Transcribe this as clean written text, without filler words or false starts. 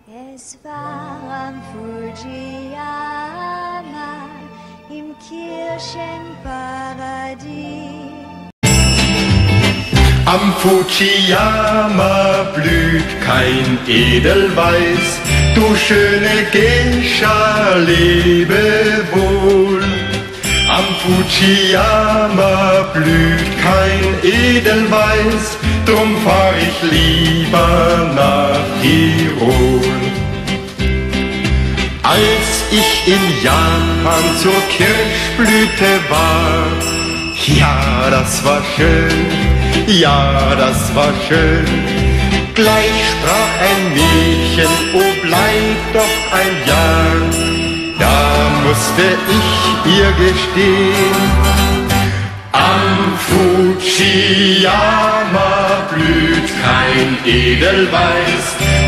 Es war am Fujiyama im Kirchenparadies. Am Fujiyama blüht kein Edelweiß, du schöne Geisha, lebe wohl. Am Fujiyama blüht kein Edelweiß, drum fahr ich lieber nach Tirol. Als ich in Japan zur Kirschblüte war, ja, das war schön, ja, das war schön. Gleich sprach ein Mädchen, oh, bleib doch ein Jahr. Da musste ich ihr gestehen, am Fujiyama blüht kein Edelweiß,